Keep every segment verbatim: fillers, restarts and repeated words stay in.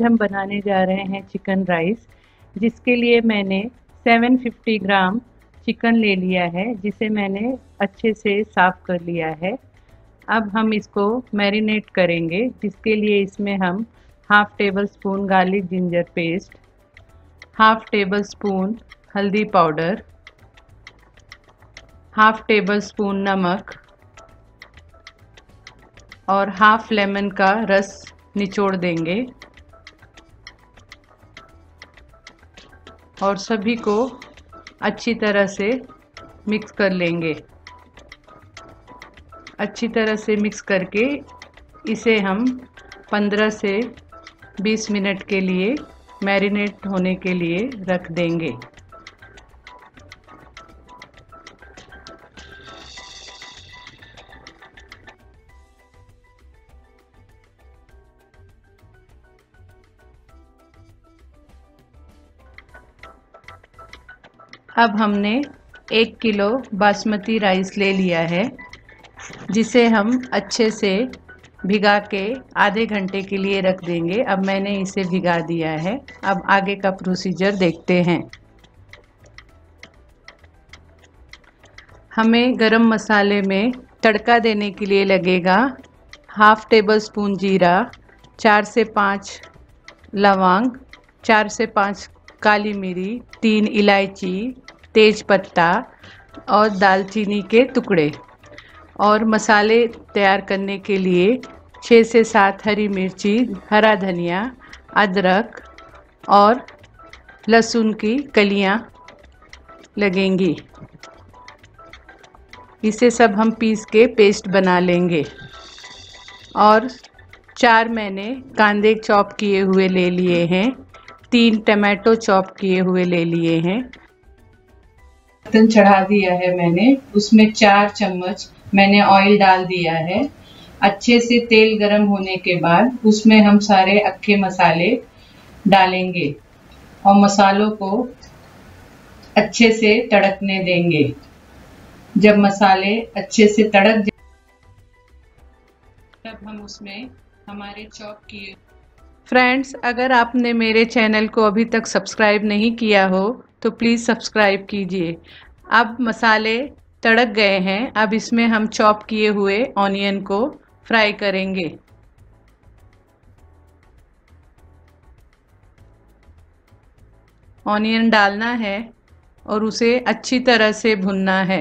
हम बनाने जा रहे हैं चिकन राइस, जिसके लिए मैंने सात सौ पचास ग्राम चिकन ले लिया है, जिसे मैंने अच्छे से साफ़ कर लिया है। अब हम इसको मैरिनेट करेंगे, जिसके लिए इसमें हम half tablespoon garlic ginger paste, half tablespoon हल्दी पाउडर, हाफ़ टेबल स्पून नमक और हाफ़ लेमन का रस निचोड़ देंगे और सभी को अच्छी तरह से मिक्स कर लेंगे। अच्छी तरह से मिक्स करके इसे हम पंद्रह से बीस मिनट के लिए मैरिनेट होने के लिए रख देंगे। अब हमने एक किलो बासमती राइस ले लिया है, जिसे हम अच्छे से भिगा के आधे घंटे के लिए रख देंगे। अब मैंने इसे भिगा दिया है। अब आगे का प्रोसीजर देखते हैं। हमें गरम मसाले में तड़का देने के लिए लगेगा हाफ़ टेबल स्पून जीरा, चार से पाँच लौंग, चार से पाँच काली मिरी, तीन इलायची, तेज पत्ता और दालचीनी के टुकड़े। और मसाले तैयार करने के लिए छः से सात हरी मिर्ची, हरा धनिया, अदरक और लहसुन की कलियां लगेंगी। इसे सब हम पीस के पेस्ट बना लेंगे। और चार मैंने कांदे चॉप किए हुए ले लिए हैं, तीन टमाटो चॉप किए हुए ले लिए हैं। बर्तन चढ़ा दिया है मैंने, उसमें चार चम्मच मैंने ऑयल डाल दिया है। अच्छे से तेल गरम होने के बाद उसमें हम सारे अक्खे मसाले डालेंगे और मसालों को अच्छे से तड़कने देंगे। जब मसाले अच्छे से तड़क जाए तब हम उसमें हमारे चॉप किए। फ्रेंड्स, अगर आपने मेरे चैनल को अभी तक सब्सक्राइब नहीं किया हो तो प्लीज़ सब्सक्राइब कीजिए। अब मसाले तड़क गए हैं। अब इसमें हम चॉप किए हुए ऑनियन को फ्राई करेंगे। ऑनियन डालना है और उसे अच्छी तरह से भुनना है।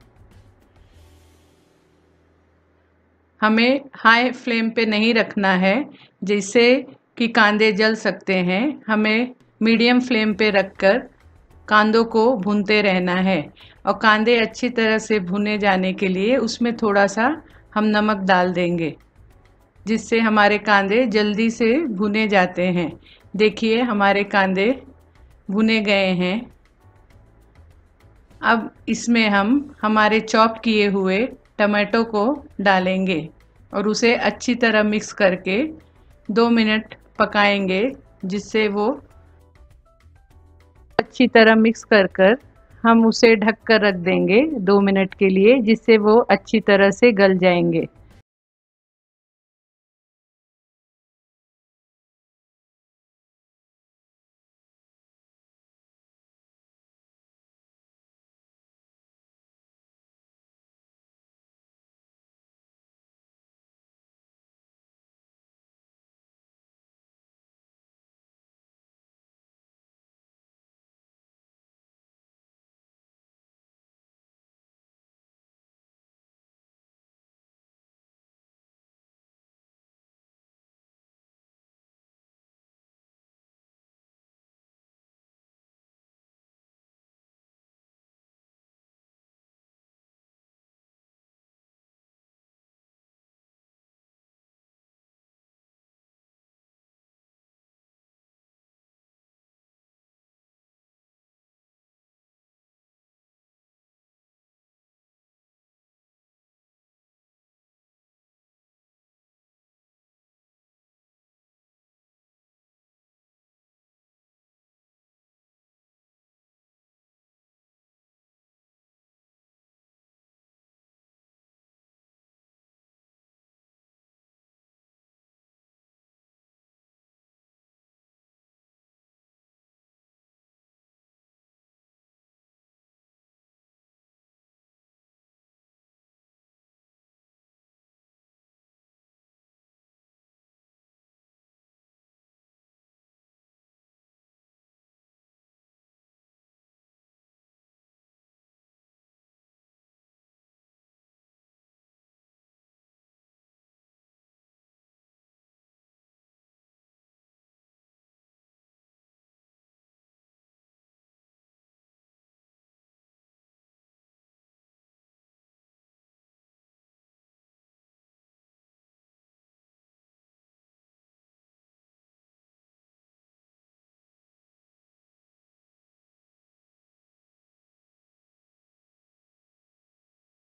हमें हाई फ्लेम पे नहीं रखना है, जिससे कि कांदे जल सकते हैं। हमें मीडियम फ्लेम पे रखकर कांदों को भूनते रहना है। और कांदे अच्छी तरह से भुने जाने के लिए उसमें थोड़ा सा हम नमक डाल देंगे, जिससे हमारे कांदे जल्दी से भुने जाते हैं। देखिए, हमारे कांदे भुने गए हैं। अब इसमें हम हमारे चॉप किए हुए टमाटो को डालेंगे और उसे अच्छी तरह मिक्स करके दो मिनट पकाएंगे, जिससे वो अच्छी तरह मिक्स कर कर हम उसे ढक कर रख देंगे दो मिनट के लिए, जिससे वो अच्छी तरह से गल जाएंगे।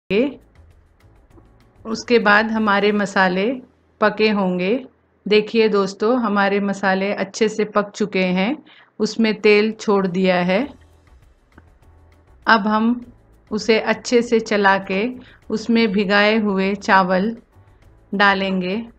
उसके बाद हमारे मसाले पके होंगे। देखिए दोस्तों, हमारे मसाले अच्छे से पक चुके हैं, उसमें तेल छोड़ दिया है। अब हम उसे अच्छे से चला के उसमें भिगाए हुए चावल डालेंगे।